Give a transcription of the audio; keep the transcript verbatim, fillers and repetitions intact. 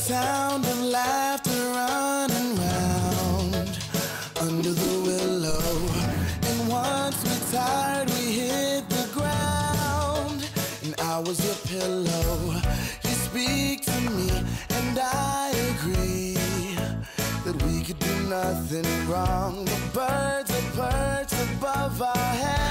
sound of laughter running round under the willow. And once we tired, we hit the ground, and I was your pillow. You speak to me, and I agree that we could do nothing wrong. The birds are perched above our heads,